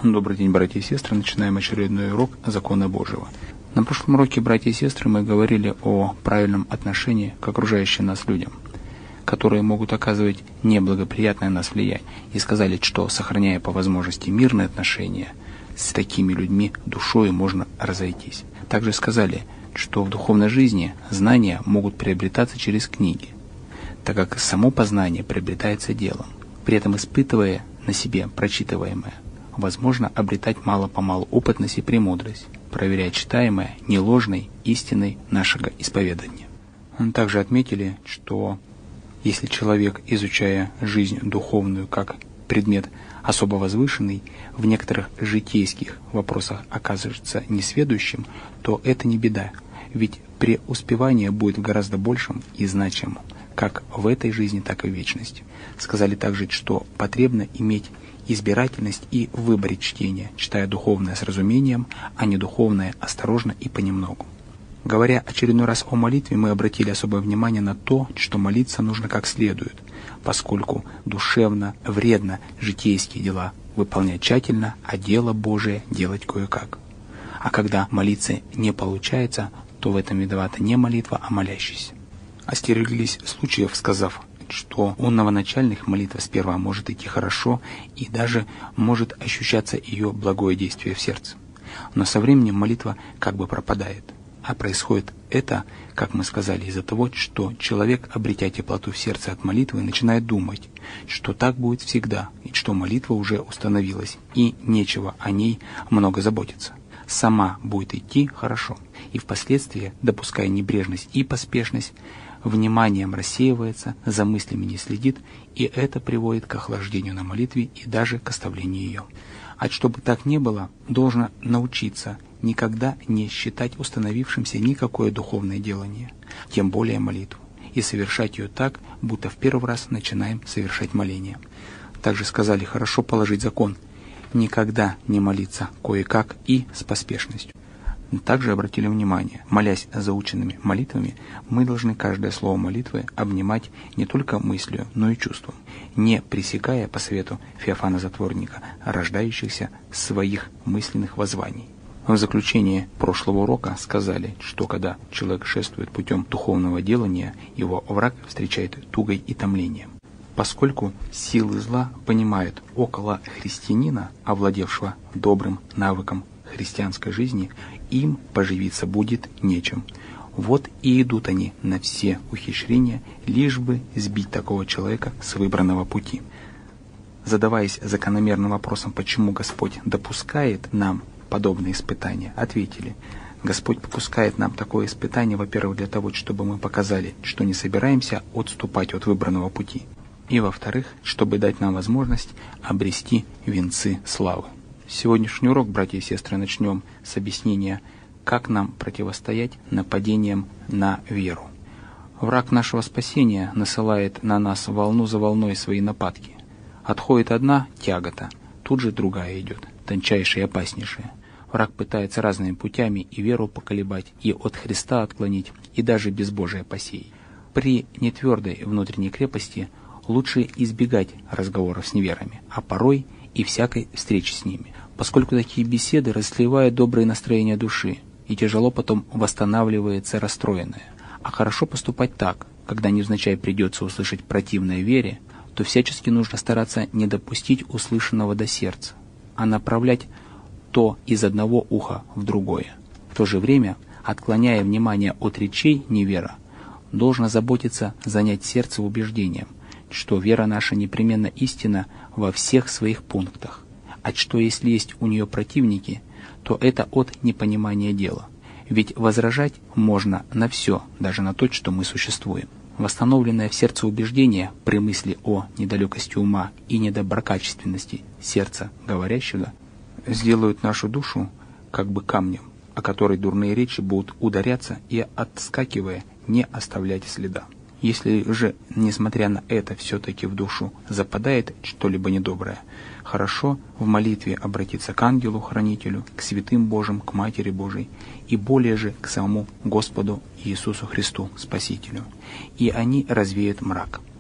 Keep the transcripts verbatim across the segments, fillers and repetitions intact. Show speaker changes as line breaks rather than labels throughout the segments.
Добрый день, братья и сестры. Начинаем очередной урок закона Божьего. На прошлом уроке, братья и сестры, мы говорили о правильном отношении к окружающим нас людям, которые могут оказывать неблагоприятное на нас влияние, и сказали, что, сохраняя по возможности мирные отношения с такими людьми, душой можно разойтись. Также сказали, что в духовной жизни знания могут приобретаться через книги, так как само познание приобретается делом. При этом, испытывая на себе прочитываемое, возможно обретать мало-помалу опытность и премудрость, проверяя читаемое не ложной истиной нашего исповедания. Также отметили, что если человек, изучая жизнь духовную как предмет особо возвышенный, в некоторых житейских вопросах оказывается несведущим, то это не беда, ведь преуспевание будет гораздо большим и значимым, как в этой жизни, так и в вечности. Сказали также, что потребно иметь избирательность и в выборе чтения, читая духовное с разумением, а не духовное осторожно и понемногу. Говоря очередной раз о молитве, мы обратили особое внимание на то, что молиться нужно как следует, поскольку душевно вредно житейские дела выполнять тщательно, а дело Божие делать кое-как. А когда молиться не получается, то в этом виновата не молитва, а молящийся. Остереглись случаев, сказав, что у новоначальных молитва сперва может идти хорошо и даже может ощущаться ее благое действие в сердце. Но со временем молитва как бы пропадает. А происходит это, как мы сказали, из-за того, что человек, обретя теплоту в сердце от молитвы, начинает думать, что так будет всегда, и что молитва уже установилась, и нечего о ней много заботиться. Сама будет идти хорошо, и впоследствии, допуская небрежность и поспешность, вниманием рассеивается, за мыслями не следит, и это приводит к охлаждению на молитве и даже к оставлению ее. А чтобы так не было, должно научиться никогда не считать установившимся никакое духовное делание, тем более молитву, и совершать ее так, будто в первый раз начинаем совершать моление. Также сказали хорошо положить закон, никогда не молиться кое-как и с поспешностью. Также обратили внимание, молясь заученными молитвами, мы должны каждое слово молитвы обнимать не только мыслью, но и чувством, не пресекая по совету Феофана Затворника рождающихся своих мысленных воззваний. В заключение прошлого урока сказали, что когда человек шествует путем духовного делания, его враг встречает тугой и томлением. Поскольку силы зла понимают около христианина, овладевшего добрым навыком христианской жизни, им поживиться будет нечем. Вот и идут они на все ухищрения, лишь бы сбить такого человека с выбранного пути. Задаваясь закономерным вопросом, почему Господь допускает нам подобные испытания, ответили: Господь попускает нам такое испытание, во-первых, для того, чтобы мы показали, что не собираемся отступать от выбранного пути, и, во-вторых, чтобы дать нам возможность обрести венцы славы. Сегодняшний урок, братья и сестры, начнем с объяснения, как нам противостоять нападениям на веру. Враг нашего спасения насылает на нас волну за волной свои нападки. Отходит одна тягота, тут же другая идет, тончайшая и опаснейшая. Враг пытается разными путями и веру поколебать, и от Христа отклонить, и даже безбожие посеять. При нетвердой внутренней крепости лучше избегать разговоров с неверами, а порой и всякой встречи с ними, поскольку такие беседы расливают доброе настроение души, и тяжело потом восстанавливается расстроенное. А хорошо поступать так, когда невзначай придется услышать противное вере, то всячески нужно стараться не допустить услышанного до сердца, а направлять то из одного уха в другое. В то же время, отклоняя внимание от речей невера, должно заботиться занять сердце убеждением, что вера наша непременно истина во всех своих пунктах, а что если есть у нее противники, то это от непонимания дела. Ведь возражать можно на все, даже на то, что мы существуем. Восстановленное в сердце убеждение при мысли о недалекости ума и недоброкачественности сердца говорящего сделают нашу душу как бы камнем, о который дурные речи будут ударяться и, отскакивая, не оставлять следа. Если же, несмотря на это, все-таки в душу западает что-либо недоброе, хорошо в молитве обратиться к ангелу-хранителю, к святым Божьим, к Матери Божией, и более же к самому Господу Иисусу Христу, Спасителю. И они развеют мрак.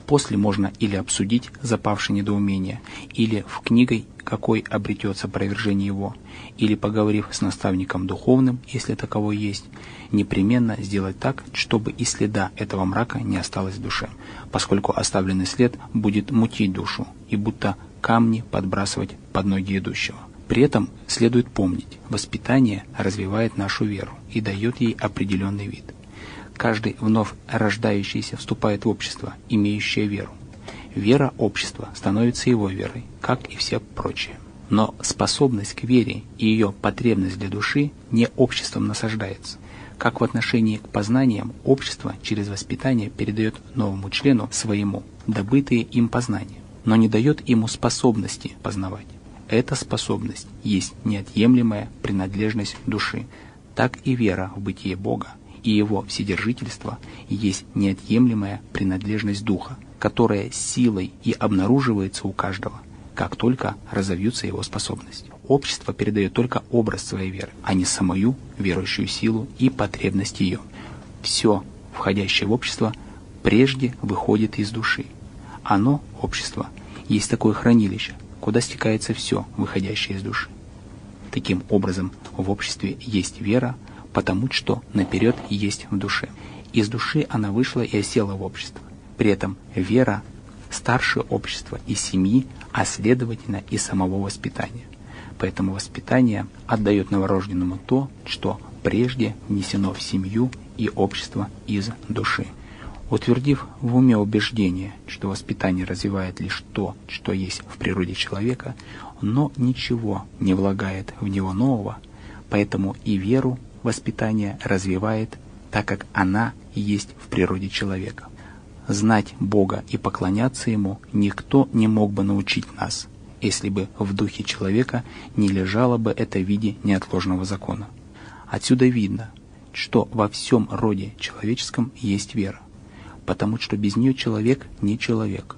после можно или обсудить запавшее недоумение, или в книгой какой обретется опровержение его, или, поговорив с наставником духовным, если таковой есть, непременно сделать так, чтобы и следа этого мрака не осталось в душе, поскольку оставленный след будет мутить душу и будто камни подбрасывать под ноги идущего. При этом следует помнить, воспитание развивает нашу веру и дает ей определенный вид. Каждый вновь рождающийся вступает в общество, имеющее веру. Вера общества становится его верой, как и все прочие. Но способность к вере и ее потребность для души не обществом насаждается. Как в отношении к познаниям, общество через воспитание передает новому члену своему добытые им познания, но не дает ему способности познавать. Эта способность есть неотъемлемая принадлежность души. Так и вера в бытие Бога и его вседержительство есть неотъемлемая принадлежность духа, которая силой и обнаруживается у каждого, как только разовьются его способности. Общество передает только образ своей веры, а не самую верующую силу и потребность ее. Все, входящее в общество, прежде выходит из души. Оно, общество, есть такое хранилище, куда стекается все, выходящее из души. Таким образом, в обществе есть вера, потому что наперед есть в душе. Из души она вышла и осела в общество. При этом вера старше общества и семьи, а следовательно и самого воспитания. Поэтому воспитание отдает новорожденному то, что прежде внесено в семью и общество из души. Утвердив в уме убеждение, что воспитание развивает лишь то, что есть в природе человека, но ничего не влагает в него нового, поэтому и веру воспитание развивает, так как она есть в природе человека. Знать Бога и поклоняться Ему никто не мог бы научить нас, если бы в духе человека не лежало бы это в виде неотложного закона. Отсюда видно, что во всем роде человеческом есть вера, потому что без нее человек не человек.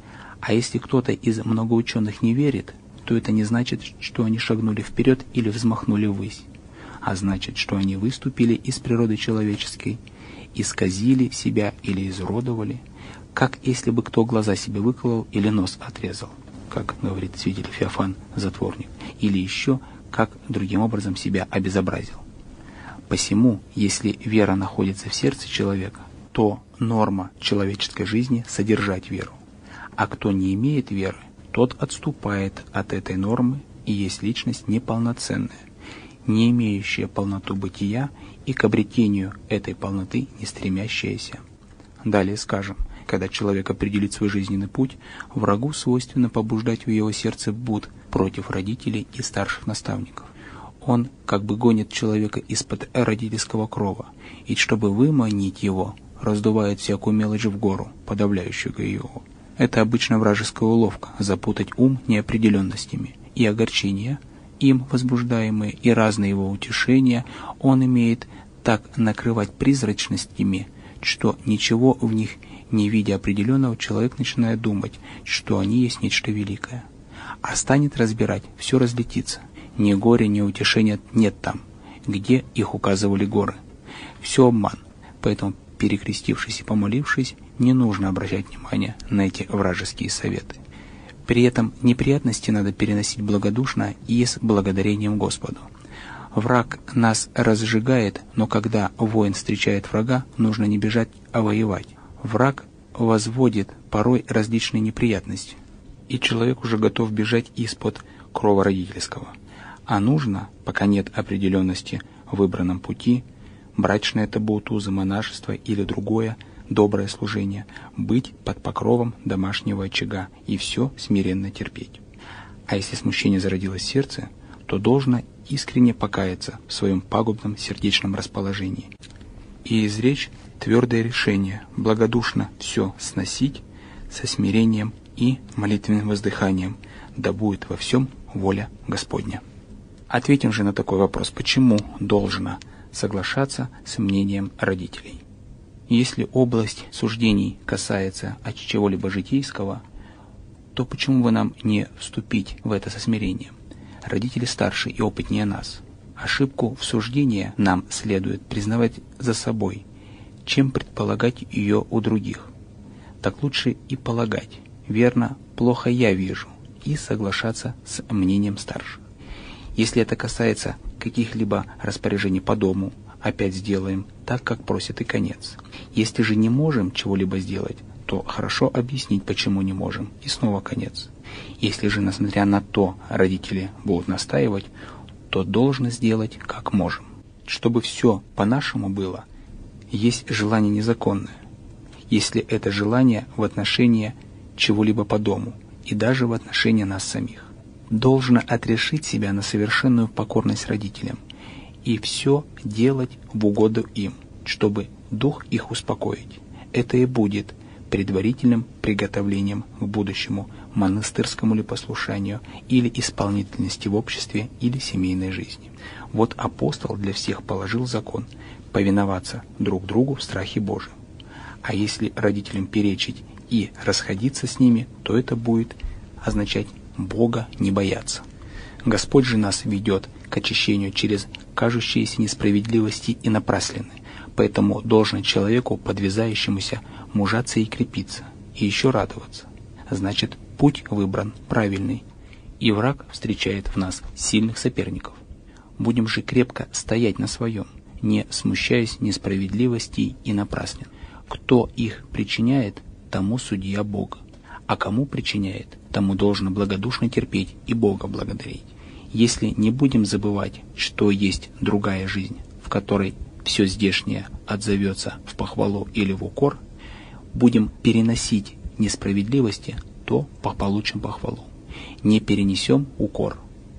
А если кто-то из многоученых не верит, то это не значит, что они шагнули вперед или взмахнули ввысь, а значит, что они выступили из природы человеческой, исказили себя или изуродовали, как если бы кто глаза себе выколол или нос отрезал, как говорит свидетель Феофан Затворник, или еще как другим образом себя обезобразил. Посему, если вера находится в сердце человека, то норма человеческой жизни — содержать веру, а кто не имеет веры, тот отступает от этой нормы и есть личность неполноценная, не имеющая полноту бытия и к обретению этой полноты не стремящаяся. Далее скажем, когда человек определит свой жизненный путь, врагу свойственно побуждать в его сердце бунт против родителей и старших наставников. Он как бы гонит человека из-под родительского крова, и чтобы выманить его, раздувает всякую мелочь в гору, подавляющую его. Это обычно вражеская уловка — запутать ум неопределенностями, и огорчения, им возбуждаемые, и разные его утешения он имеет так накрывать призрачностями, что ничего в них не видя определенного, человек начинает думать, что они есть нечто великое. А станет разбирать, все разлетится. Ни горя, ни утешения нет там, где их указывали горы. Все обман. Поэтому, перекрестившись и помолившись, не нужно обращать внимание на эти вражеские советы. При этом неприятности надо переносить благодушно и с благодарением Господу. Враг нас разжигает, но когда воин встречает врага, нужно не бежать, а воевать. Враг возводит порой различные неприятности, и человек уже готов бежать из-под крова родительского. А нужно, пока нет определенности в выбранном пути, брачное табу, тузы, монашество или другое, доброе служение, быть под покровом домашнего очага и все смиренно терпеть. А если смущение зародилось в сердце, то должно искренне покаяться в своем пагубном сердечном расположении и изречь твердое решение благодушно все сносить со смирением и молитвенным воздыханием, да будет во всем воля Господня. Ответим же на такой вопрос, почему должно соглашаться с мнением родителей. Если область суждений касается от чего-либо житейского, то почему бы нам не вступить в это со смирением? Родители старше и опытнее нас. Ошибку в суждении нам следует признавать за собой, чем предполагать ее у других. так лучше и полагать: верно, плохо я вижу, и соглашаться с мнением старших. Если это касается каких-либо распоряжений по дому, опять сделаем так, как просит и конец. Если же не можем чего-либо сделать, то хорошо объяснить, почему не можем, и снова конец. Если же, несмотря на то, родители будут настаивать, то должны сделать, как можем. Чтобы все по-нашему было, есть желание незаконное, если это желание в отношении чего-либо по дому и даже в отношении нас самих. Должно отрешить себя на совершенную покорность родителям и все делать в угоду им, чтобы дух их успокоить. Это и будет предварительным приготовлением к будущему монастырскому ли послушанию или исполнительности в обществе или семейной жизни. Вот апостол для всех положил закон – повиноваться друг другу в страхе Божьем. А если родителям перечить и расходиться с ними, то это будет означать Бога не бояться. Господь же нас ведет к очищению через кажущиеся несправедливости и напраслины, поэтому должно человеку, подвязающемуся, мужаться и крепиться, и еще радоваться. Значит, путь выбран правильный, и враг встречает в нас сильных соперников. Будем же крепко стоять на своем, не смущаясь несправедливостей и напраслин. Кто их причиняет, тому судья Бога, а кому причиняет, тому должно благодушно терпеть и Бога благодарить. Если не будем забывать, что есть другая жизнь, в которой все здешнее отзовется в похвалу или в укор, будем переносить несправедливости, то получим похвалу. Не перенесем укор.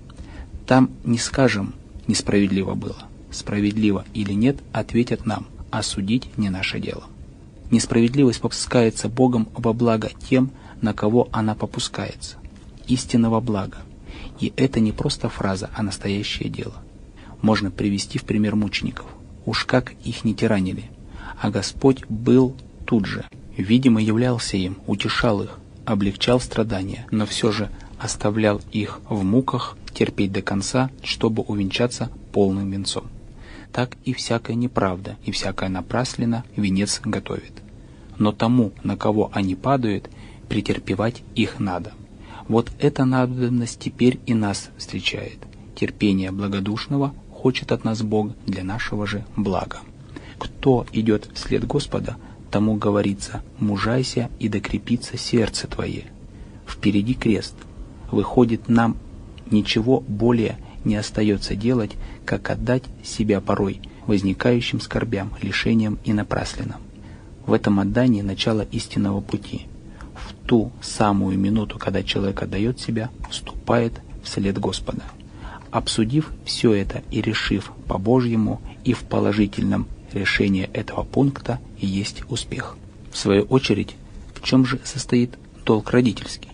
Там не скажем «несправедливо было». Справедливо или нет, ответят нам, а судить не наше дело. Несправедливость попускается Богом во благо тем, на кого она попускается. Истинного блага. И это не просто фраза, а настоящее дело. Можно привести в пример мучеников. Уж как их не тиранили. А Господь был тут же. Видимо, являлся им, утешал их, облегчал страдания, но все же оставлял их в муках терпеть до конца, чтобы увенчаться полным венцом. Так и всякая неправда, и всякая напраслина венец готовит. Но тому, на кого они падают, претерпевать их надо. Вот эта надобность теперь и нас встречает. Терпение благодушного хочет от нас Бог для нашего же блага. Кто идет вслед Господа, тому говорится: мужайся и докрепится сердце твое. Впереди крест. Выходит, нам ничего более не остается делать, как отдать себя порой возникающим скорбям, лишениям и напраслинам. В этом отдании начало истинного пути. В ту самую минуту, когда человек отдает себя, вступает вслед Господа. Обсудив все это и решив по-божьему и в положительном решении этого пункта, и есть успех. В свою очередь, в чем же состоит долг родительский?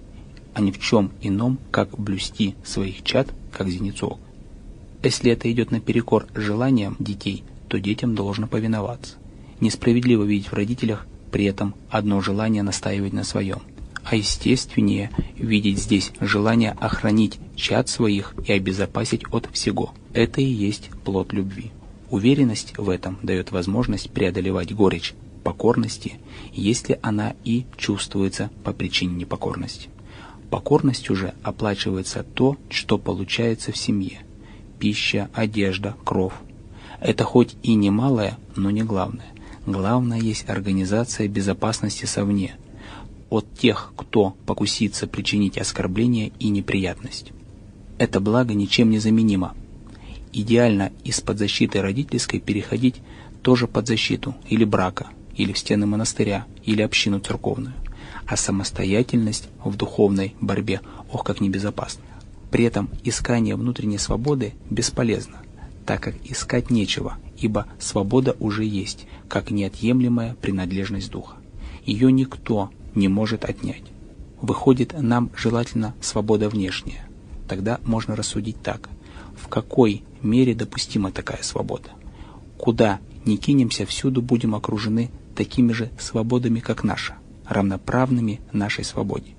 А ни в чем ином, как блюсти своих чад, как зеницу ока. Если это идет наперекор желаниям детей, то детям должно повиноваться. Несправедливо видеть в родителях при этом одно желание настаивать на своем, а естественнее видеть здесь желание охранить чад своих и обезопасить от всего. Это и есть плод любви. Уверенность в этом дает возможность преодолевать горечь покорности, если она и чувствуется по причине непокорности. Покорностью же оплачивается то, что получается в семье: пища, одежда, кров. Это хоть и немалое, но не главное. Главное есть организация безопасности совне, от тех, кто покусится причинить оскорбление и неприятность. Это благо ничем не заменимо. Идеально из-под защиты родительской переходить тоже под защиту или брака, или в стены монастыря, или общину церковную. А самостоятельность в духовной борьбе, ох, как небезопасна. При этом искание внутренней свободы бесполезно, так как искать нечего, ибо свобода уже есть, как неотъемлемая принадлежность духа. Ее никто не может отнять. Выходит, нам желательно свобода внешняя. Тогда можно рассудить так: в какой мере допустима такая свобода? Куда ни кинемся, всюду будем окружены такими же свободами, как наша, равноправными нашей свободе.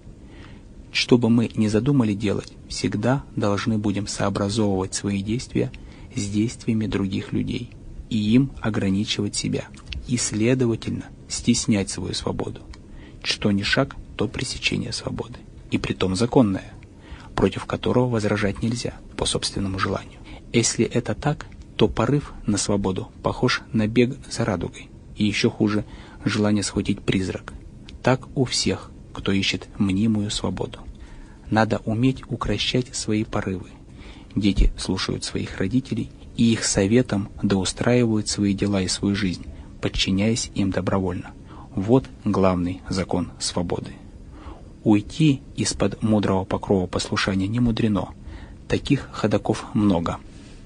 Что бы мы ни задумали делать, всегда должны будем сообразовывать свои действия с действиями других людей и им ограничивать себя, и, следовательно, стеснять свою свободу. что ни шаг, то пресечение свободы, и притом законное, против которого возражать нельзя по собственному желанию. Если это так, то порыв на свободу похож на бег за радугой, и еще хуже – желание схватить призрак. Так у всех, кто ищет мнимую свободу. Надо уметь укрощать свои порывы. Дети слушают своих родителей и их советом доустраивают свои дела и свою жизнь, подчиняясь им добровольно. Вот главный закон свободы. Уйти из-под мудрого покрова послушания не мудрено. Таких ходоков много.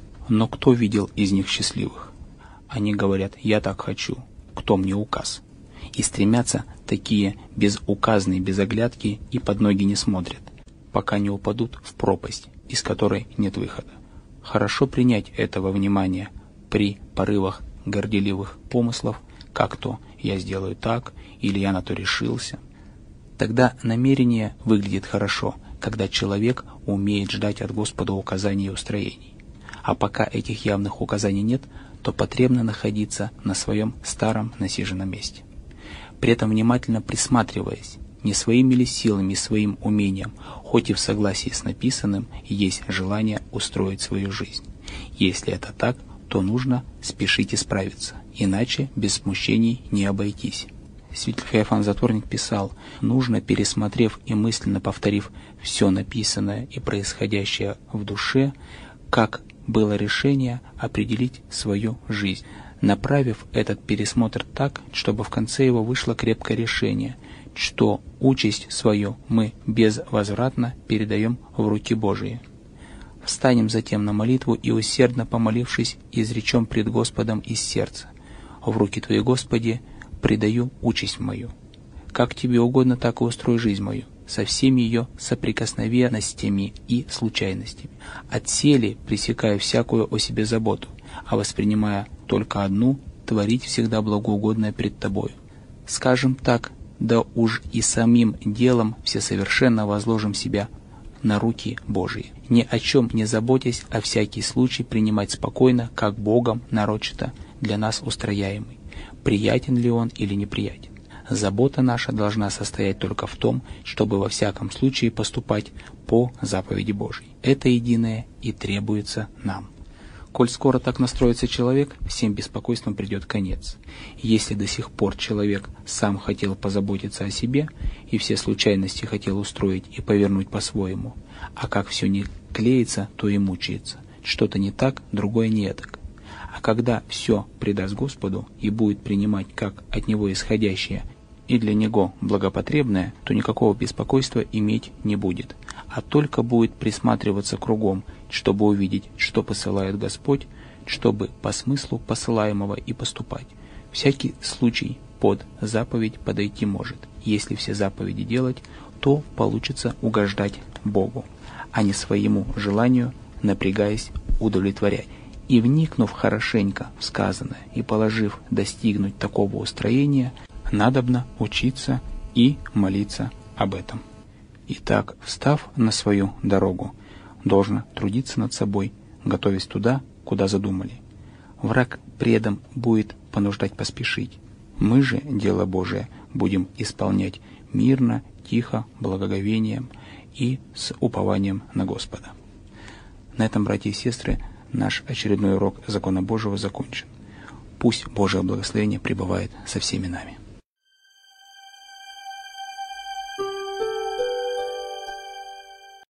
Но кто видел из них счастливых? Они говорят: «Я так хочу, кто мне указ?» И стремятся такие безуказные, без оглядки и под ноги не смотрят, пока не упадут в пропасть, из которой нет выхода. Хорошо принять этого внимания при порывах горделивых помыслов, как то «я сделаю так» или «я на то решился». Тогда намерение выглядит хорошо, когда человек умеет ждать от Господа указаний и устроений. А пока этих явных указаний нет, то потребно находиться на своем старом насиженном месте. При этом внимательно присматриваясь, не своими ли силами и своим умением, хоть и в согласии с написанным, есть желание устроить свою жизнь. Если это так, то нужно спешить исправиться, иначе без смущений не обойтись. Святитель Феофан Затворник писал: нужно, пересмотрев и мысленно повторив все написанное и происходящее в душе, как было решение определить свою жизнь, направив этот пересмотр так, чтобы в конце его вышло крепкое решение, что участь свою мы безвозвратно передаем в руки Божии. Встанем затем на молитву и, усердно помолившись, изречем пред Господом из сердца: «В руки Твои, Господи, предаю участь мою. Как Тебе угодно, так и устрой жизнь мою, со всеми ее соприкосновенностями и случайностями. Отселе пресекая всякую о себе заботу, а воспринимая только одну, творить всегда благоугодное пред Тобою. Скажем так, да уж и самим делом всесовершенно возложим себя на руки Божии, ни о чем не заботясь, а всякий случай принимать спокойно, как Богом нарочито для нас устрояемый, приятен ли он или неприятен. Забота наша должна состоять только в том, чтобы во всяком случае поступать по заповеди Божьей. Это единое и требуется нам. Коль скоро так настроится человек, всем беспокойствам придет конец. Если до сих пор человек сам хотел позаботиться о себе и все случайности хотел устроить и повернуть по-своему, а как все не клеится, то и мучается. Что-то не так, другое не этак. А когда все предаст Господу и будет принимать как от Него исходящее и для Него благопотребное, то никакого беспокойства иметь не будет, а только будет присматриваться кругом, чтобы увидеть, что посылает Господь, чтобы по смыслу посылаемого и поступать. Всякий случай под заповедь подойти может. Если все заповеди делать, то получится угождать Богу, а не своему желанию, напрягаясь, удовлетворять. И вникнув хорошенько в сказанное и положив достигнуть такого устроения, надобно учиться и молиться об этом. Итак, встав на свою дорогу, должно трудиться над собой, готовясь туда, куда задумали. Враг предом будет понуждать поспешить. Мы же, дело Божие, будем исполнять мирно, тихо, благоговением и с упованием на Господа. На этом, братья и сестры, наш очередной урок Закона Божьего закончен. Пусть Божие благословение пребывает со всеми нами.